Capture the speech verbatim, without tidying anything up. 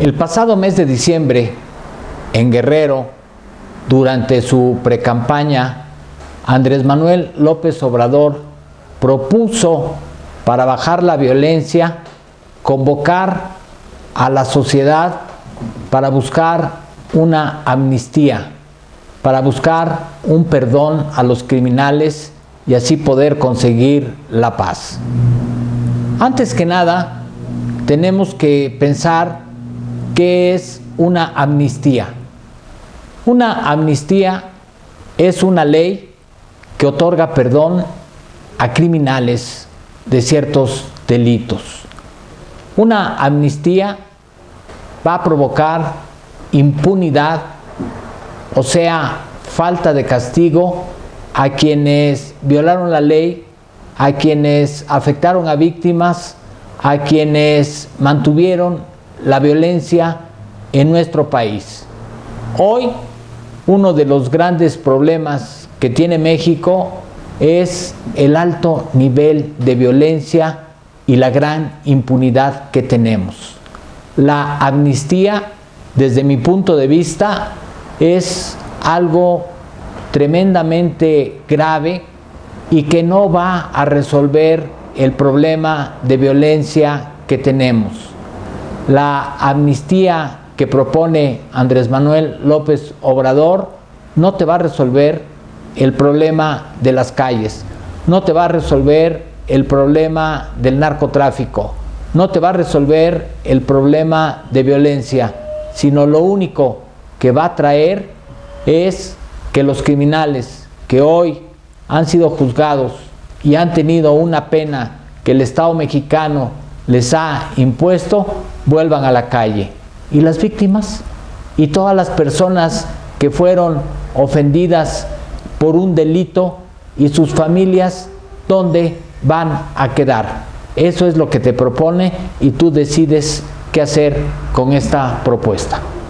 El pasado mes de diciembre, en Guerrero, durante su precampaña, Andrés Manuel López Obrador propuso, para bajar la violencia, convocar a la sociedad para buscar una amnistía, para buscar un perdón a los criminales y así poder conseguir la paz. Antes que nada, tenemos que pensar qué es una amnistía. Una amnistía es una ley que otorga perdón a criminales de ciertos delitos. Una amnistía va a provocar impunidad, o sea, falta de castigo a quienes violaron la ley, a quienes afectaron a víctimas, a quienes mantuvieron la violencia en nuestro país. Hoy, uno de los grandes problemas que tiene México es el alto nivel de violencia y la gran impunidad que tenemos. La amnistía, desde mi punto de vista, es algo tremendamente grave y que no va a resolver el problema de violencia que tenemos. La amnistía que propone Andrés Manuel López Obrador no te va a resolver el problema de las calles, no te va a resolver el problema del narcotráfico, no te va a resolver el problema de violencia, sino lo único que va a traer es que los criminales que hoy han sido juzgados y han tenido una pena que el Estado mexicano les ha impuesto, vuelvan a la calle. ¿Y las víctimas? ¿Y todas las personas que fueron ofendidas por un delito y sus familias, dónde van a quedar? Eso es lo que te propone y tú decides qué hacer con esta propuesta.